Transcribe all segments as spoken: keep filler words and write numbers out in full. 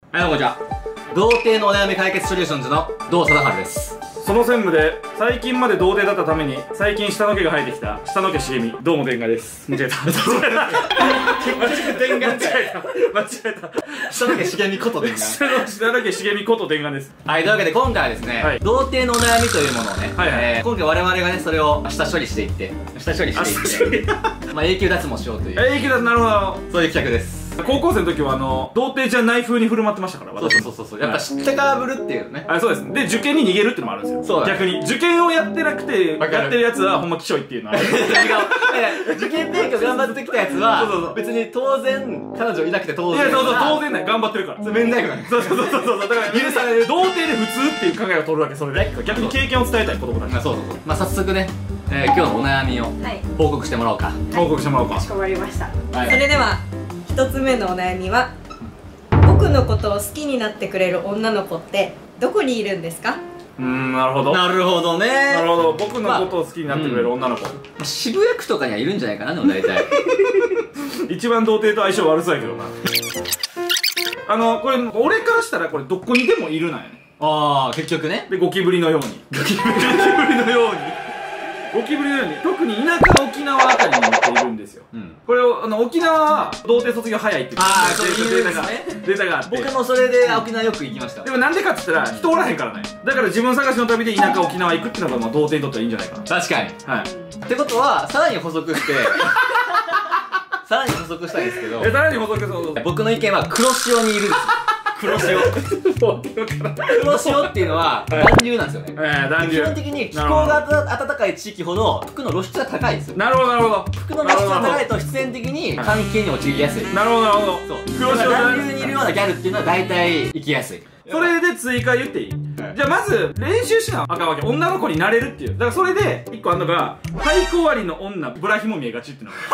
はい、こんにちは。童貞のお悩み解決ソリューションズの童貞治です。 その専務で最近まで童貞だったために最近下の毛が生えてきた下の毛茂みどうも電話です。間違えた間違えた電話間違えた間違えた下の毛茂みこと電話下の下の毛茂みこと電話です。 はい、というわけで今回はですね、はい、童貞のお悩みというものをね、はいはい、えー、今回我々がねそれを下処理していって下処理していってまあ永久脱毛しようという永久脱毛、なるほど、 そういう企画です。 高校生の時はあの童貞じゃない風に振る舞ってましたから。 そうそうそうそう、やっぱ知ったかぶるっていうね。 あ、そうです。で受験に逃げるっていうのもあるんですよ。そうだ、逆に受験をやってなくてやってるやつはほんまきしょいっていうのは違う受験勉強頑張ってきたやつは別に当然彼女いなくて当然、 いやそうそう当然だよ、頑張ってるからめんどくない。そうそうそうそう、だから許される童貞で普通っていう考えを取るわけ。それで逆に経験を伝えたい子供たち。 そうそうそう、まあ早速ね、えー、今日のお悩みを報告してもらおうか。 報告してもらおうか。 かしこまりました。それでは一つ目のお悩みは、僕のことを好きになってくれる女の子ってどこにいるんですか？ うーん、なるほどなるほどね。 なるほど、僕のことを好きになってくれる女の子、まあ、渋谷区とかにはいるんじゃないかな。でも大体一番童貞と相性悪そうやけどな。あのこれ俺からしたらこれどこにでもいるなんやね。 ああ、結局ね。 でゴキブリのようにゴキブリのようにゴキブリのように、特に田舎の沖縄あたりに持っているんですよ、うん、これをあの沖縄は童貞卒業早いっていうデータがデータがあって、 僕もそれで沖縄よく行きました。 でもなんでかって言ったら人おらへんからね。だから自分探しの旅で田舎沖縄行くっていうのがまあ童貞にとってはいいんじゃないかな。 確かに。はい。ってことはさらに補足してさらに補足したいんですけど、 え、さらに補足、そうそう、 僕の意見は黒潮にいるです。黒潮黒潮っていうのは暖流なんですよね。基本的に気候が暖かい地域ほど服の露出が高いですよ。 なるほどなるほど。 服の露出が高いと必然的に関係に陥りやすい。 なるほどなるほど。そう、 黒潮暖流にいるようなギャルっていうのは大体行きやすい。 それで追加言っていい？じゃあまず練習しなあかんわけ。女の子になれるっていう。だからそれで一個あんのが体育終わりの女ブラヒも見えがちっていうのが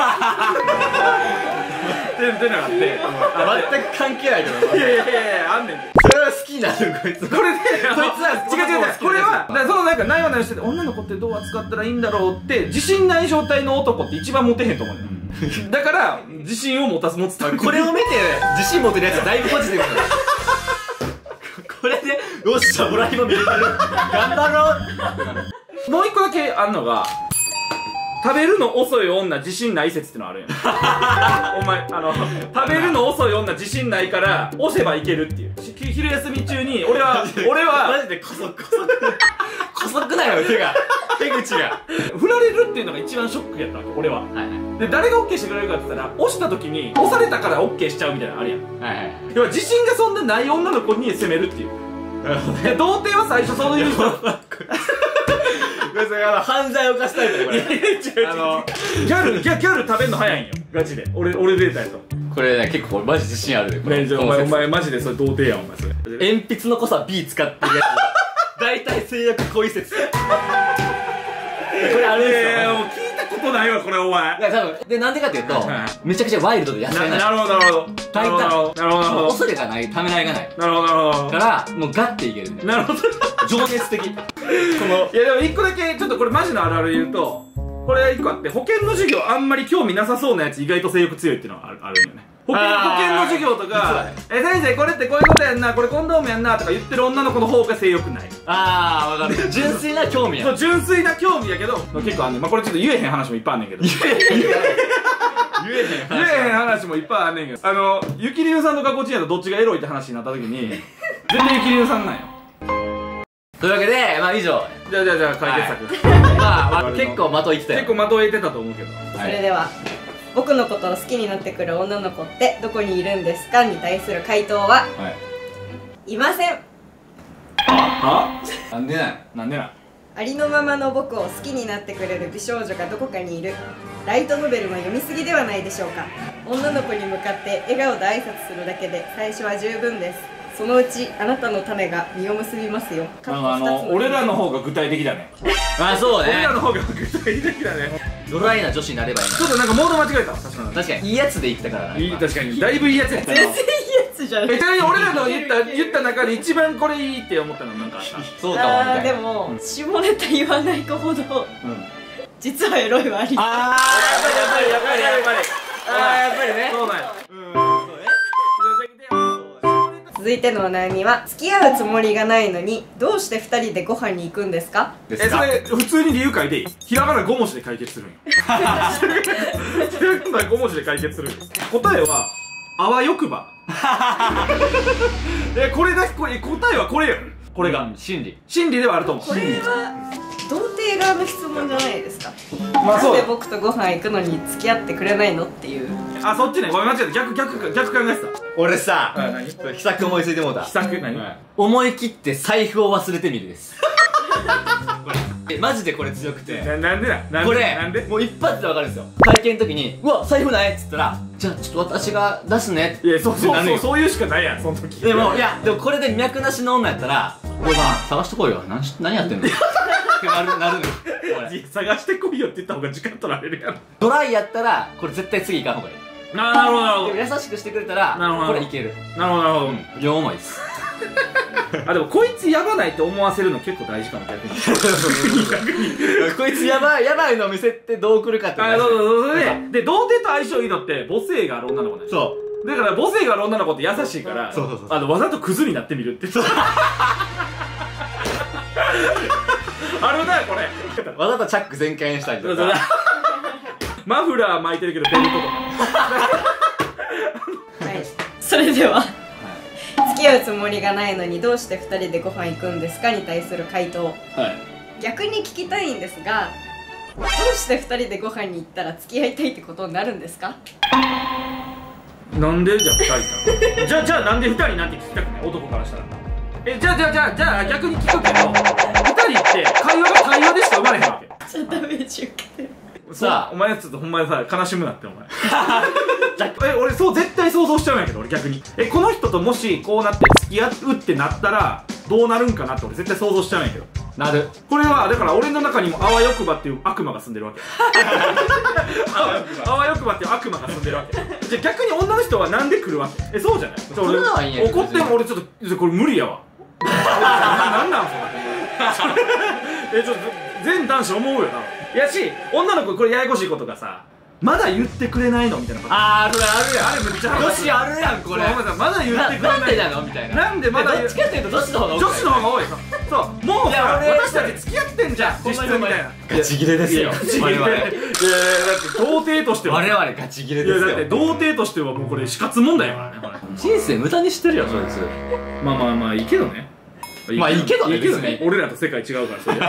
っていうのがあって、 全く関係ないけど。 いやいやいやいや、あんねん。 それは好きになるこいつ。 これでこいつは違う違う違う、これはだからそのなんかないわないしてて、女の子ってどう扱ったらいいんだろうって自信ない状態の男って一番モテへんと思うのよ。だから自信を持たす持つためにこれを見て自信持てるやつはだいぶポジティブだ。これでよっしゃ、ブラヒも見れてる、頑張ろう。 もう一個だけあんのが、食べるの遅い女自信ない説ってのあるやん。お前あの食べるの遅い女自信ないから押せばいけるっていう。昼休み中に俺は俺はマジでこそこそこそくないよ、手が手口が振られるっていうのが一番ショックやったわけ俺は。で誰が オーケー してくれるかって言ったら、押した時に押されたから オーケー しちゃうみたいなのあるやん。要は自信がそんなない女の子に攻めるっていう。童貞は最初そういう人犯罪を犯したいとか、これあのギャルギャギャル食べんの早いんよガチで。俺俺データやとこれね、結構マジ自信あるで。 お前お前マジでそれ童貞やんお前。それ鉛筆の濃さ ビー 使ってるやつ大体制約恋説これあるんですよ。 もう聞いたことないわこれお前。 でなんでかっていうとめちゃくちゃワイルドで野菜ない。 なるほどなるほど大胆、 なるほどなるほど。 恐れがない、ためらいがない。 なるほどなるほど。 からもうガッていける。 なるほど、 情熱的。このいやでも一個だけちょっとこれマジのあるある言うと、これ一個あって、保険の授業あんまり興味なさそうなやつ意外と性欲強いっていうのがあるあるんよね。保険保険の授業とか「え先生これってこういうことやんな、これコンドームやんな」とか言ってる女の子の方が性欲ない。 ああ、分かる。純粋な興味や。 そう、純粋な興味やけど結構あんねん。まあこれちょっと言えへん話もいっぱいあんねんけど、言えへん言えへん話もいっぱいあんねんけど、あのゆきりぬさんとかこちんやとどっちがエロいって話になった時に全然ゆきりぬさんなんよ。 というわけで、まあ以上。 じゃあじゃあじゃあ解決策、 まあ結構的いってたよ。 結構的いてたと思うけど。 それでは僕のことを好きになってくる女の子ってどこにいるんですかに対する回答は、はい、いません。 は？ なんでなんなんでなんありのままの僕を好きになってくれる美少女がどこかにいる。ライトノベルの読みすぎではないでしょうか。女の子に向かって笑顔で挨拶するだけで最初は十分です。そのうちあなたの種が実を結びますよ。 あの俺らの方が具体的だね。 あ、そうね。 俺らの方が具体的だね。 ドライな女子になればいいな。 ちょっとなんかモード間違えた。確かに確かにいいやつで言ったからな。 いい、確かにだいぶいいやつやったな。 全然いいやつじゃない。 ちなみに俺らの言った言った中で一番これいいって思ったのなんかあった？ そうかもみたいな。 でも下ネタ言わない子ほど実はエロいはあり。 ああ、やっぱりやっぱりやっぱりやっぱりああ、やっぱりね。 そうなんや。 続いてのお悩みは、付き合うつもりがないのにどうしてふたりでご飯に行くんですか？ え、それ普通に理由書いていい？ひらがなご文字で解決するんよ。ひらがなご文字で解決するんよ。答えはあわよくば。え、これだけ、これ答えはこれよ。これが真理真理ではあると思う。 これは童貞側の質問じゃないですか。 まあそうなんで僕とご飯行くのに付き合ってくれないのっていう。 あ、そっちね。ごめん、間違えた。逆逆逆考えてた。 俺さはい、何？ 秘策思いついてもうた。 秘策何？ 思い切って財布を忘れてみるです。え、マジでこれ強くて、 ななんでななんでこれなんでもう一発でわかるんですよ。会見の時に「うわ財布ない?」っつったら「じゃあちょっと私が出すね」 いや、そうそうそう、 ってなるよ。 そういうしかないやん、その時。 でもいやでもこれで脈なしの女やったら「おいさん探してこいよ、何し何やってんの?」ってなるなるのよ。 いや、探してこいよって言った方が時間取られるやん。 ドライやったらこれ絶対次行かんほうがいい。 ななるほどなるほでも優しくしてくれたらなるほどこれいける。 どなるほどなるほど。 両思いです。 あ、でもこいつやばないって思わせるの結構大事かも、逆に。 こいつやばいやばいの見せてどう来るかってあ、そうそうそう。それで、で、童貞と相性いいのって母性がある女の子なんですよ。 そうだから母性がある女の子って優しいから、 そうそうそうあの、わざとクズになってみるって。あるな、これ。 わざとチャック全開にしたりとか。 マフラー巻いてるけどベルトとか。 はい、それでは付き合うつもりがないのにどうしてふたりでご飯行くんですかに対する回答。 はい。 逆に聞きたいんですが、どうしてふたりでご飯に行ったら付き合いたいってことになるんですか？ なんでじゃあふたりかじゃあじゃあなんでふたりなんて聞きたくない、男からしたら。え、じゃあじゃあじゃあじゃあ逆に聞くけど、ふたりって会話が会話でしか生まれへんわけ。 ちょっとダメージ受けてる。 さあお前ちょっとほんまにさ、悲しむなってお前。え、俺そう絶対想像しちゃうんやけど、俺逆に。え、この人ともしこうなって付き合うってなったらどうなるんかなって俺絶対想像しちゃうんやけど。 なる。 これはだから俺の中にもあわよくばっていう悪魔が住んでるわけ。あわよくばっていう悪魔が住んでるわけ。じゃあ逆に女の人はなんで来るわけ？え、そうじゃない？ そんなのはいいんやけど怒っても俺ちょっとこれ無理やわ。なんなんそれ。え、ちょっと全男子思うよな。やし、女の子これややこしいことがさ、まだ言ってくれないのみたいなこと。 あー、それあるやん。 あれめっちゃ腹立つ。 女子あるやん、これ。 そうお前さまだ言ってくれない。 なんでなのみたいな。 なんでまだ言う。 どっちかっていうと女子の方が多い。 女子の方が多い。そう、もうさ、 いや俺私たち付き合ってんじゃん、実質みたいな。 ガチギレですよ。 ガチギレ。いやいや、だって童貞としては。 我々ガチギレいや、 ですよ。 だって童貞としてはもうこれ死活問題やからね、これ。 人生無駄にしてるよ、そいつ。 まあまあまあいいけどね。 まあいいけどね、 いいけどね別。に俺らと世界違うから、それ。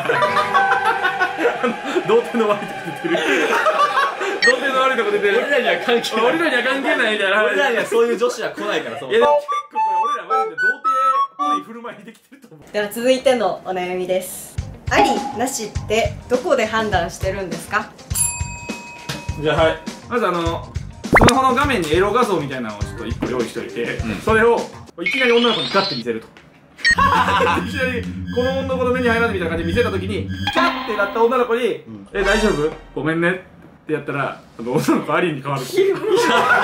童貞の悪いとこ出てる。童貞の悪いとこ出てる。 俺らには関係ない。 俺らには関係ないみたいな。 俺らにはそういう女子は来ないから、そう。 いやでも結構これ俺らマジで童貞っぽい振る舞いにできてると思う。 では続いてのお悩みです。ありなしってどこで判断してるんですか？ じゃあはい、まずあのスマホの画面にエロ画像みたいなのをちょっといっこ用意しておいて、うん、それをいきなり女の子にガッて見せると。いきなりこの女の子の目に入らないみたいな感じで見せたときにキャッてなった女の子に「うん、え大丈夫？ごめんね」ってやったらあの女の子アリに変わる。マジで犯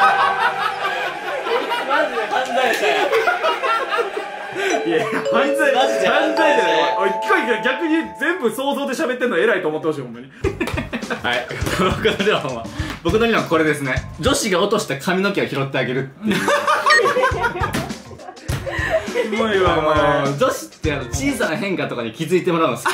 罪者や。いや犯罪犯罪じゃない。おい機械が逆に全部想像で喋ってんの偉いと思ってほしいほんまに。 はい、僕の理論は僕の理論はこれですね。女子が落とした髪の毛を拾ってあげるっていう。 すごいわお前。 女子ってあの小さな変化とかに気づいてもらうの好き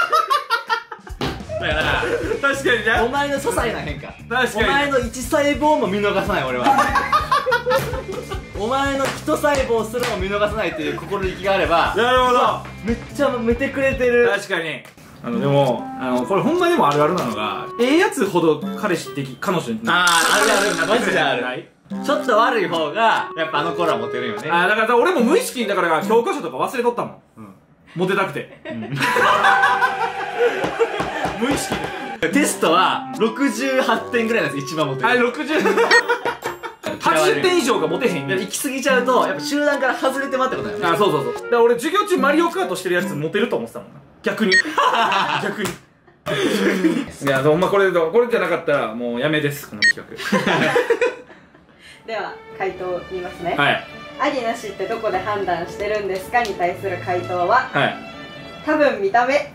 だから確かにね、 お前の些細な変化、 確かにお前の一細胞も見逃さない俺は。お前の一細胞すらも見逃さないっていう心意気があれば、 なるほど、 めっちゃ見てくれてる。 確かに。あのでもあのこれほんまにもあるあるなのが、ええやつほど彼氏的彼女にあーあるあるマジである。 ないちょっと悪い方がやっぱあの頃はモテるよね。 あーだからさ俺も無意識にだから教科書とか忘れとったもん、うん、モテたくて、うん、無意識で。 テストはろくじゅうはってんぐらいのやつ一番モテる。 あれろくじゅうはちじゅってん以上がモテへん。 行き過ぎちゃうとやっぱ集団から外れてまってことだよね。 あ、そうそうそう。だから俺授業中マリオカートしてるやつモテると思ってたもんな、逆に。逆に。いやほんまこれこれじゃなかったらもうやめです、この企画。 では回答言いますね。 はい。 ありなしってどこで判断してるんですかに対する回答は、 はい、 多分見た目。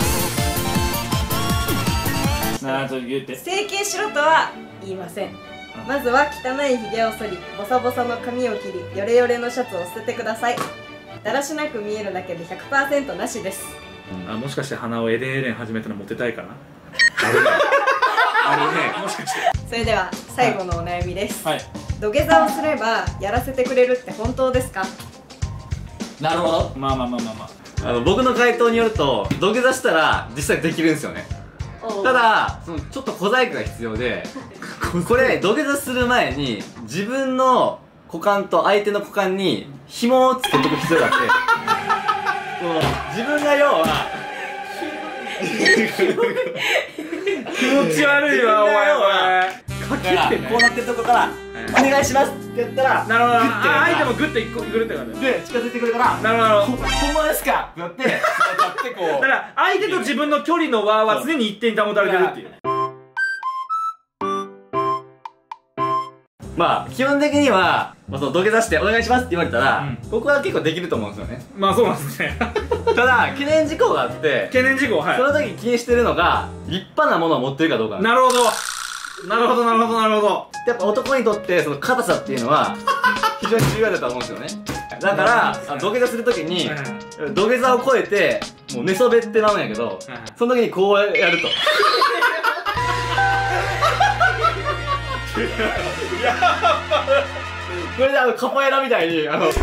なあ、ちょっと言って。 整形しろとは言いません。 まずは汚いひげを剃り、ボサボサの髪を切り、ヨレヨレのシャツを捨ててください。だらしなく見えるだけで ひゃくパーセント なしです。 あ、もしかして鼻をエレンエレン始めたのモテたいかな。 あるねあるね、 もしかして。 それでは最後のお悩みです。 はい、 土下座をすればやらせてくれるって本当ですか？ なるほど。 まあまあまあまあまあ、 あの僕の回答によると土下座したら実際できるんですよね。ただそのちょっと小細工が必要でこれ土下座する前に自分の股間と相手の股間に紐をつけとく必要があってその自分が要は気持ち悪いわお前は。 かけってね、こうなってるとこから「お願いします」ってやったら、 なるほど、あ、相手もグッといくるって感じで近づいてくるから「 なるほど、 ほんまですか」ってなって立ってこう、 だから相手と自分の距離の輪は常に一定に保たれてるっていう。 まあ基本的には、まあ、その土下座して「お願いします」って言われたら、うん、僕は結構できると思うんですよね。 まあそうなんですねただ懸念事項があって懸念事項、はい、 その時気にしてるのが立派なものを持ってるかどうかなんです。 なるほどなるほどなるほどなるほど。 やっぱ男にとってその硬さっていうのは非常に重要だと思うんですよね。だから土下座するときに土下座を超えてもう寝そべってまうんやけど、その時にこうやるとやっぱこれであのカポエラみたいにあのあ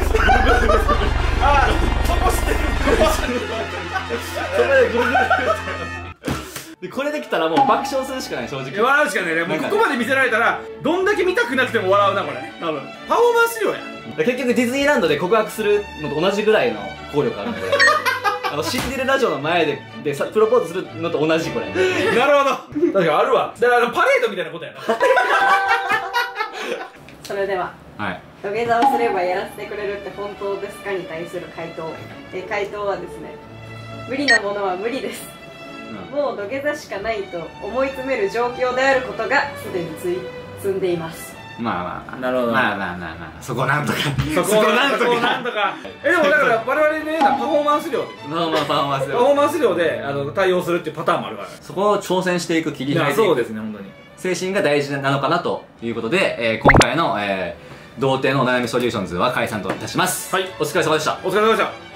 そこしてるそこでぐるぐるでこれできたらもう爆笑するしかない、正直。 笑うしかないね。もうここまで見せられたらどんだけ見たくなくても笑うなこれ。多分パフォーマンス量や。 結局ディズニーランドで告白するのと同じぐらいの効力あるんであのシンデレラ城の前ででさプロポーズするのと同じこれ。 なるほど、確かにあるわ。だからあのパレードみたいなことやなそれでは、はい、土下座をすればやらせてくれるって本当ですかに対する回答。え回答はですね、無理なものは無理です。もう土下座しかないと思い詰める状況であることがすでについ積んでいます。 まあまあまあ、 なるほど、 まあまあまあまあそこなんとかそこなんとかなんとかえでもだから我々のようなパフォーマンス量でまあまあパフォーマンス量パフォーマンス量であの対応するっていうパターンもあるから、 そこを挑戦していく切り開いていく、 そうですね、本当に精神が大事なのかなということで、えー、今回の、えー、童貞のお悩みソリューションズは解散といたします。はい、お疲れ様でした。 お疲れ様でした。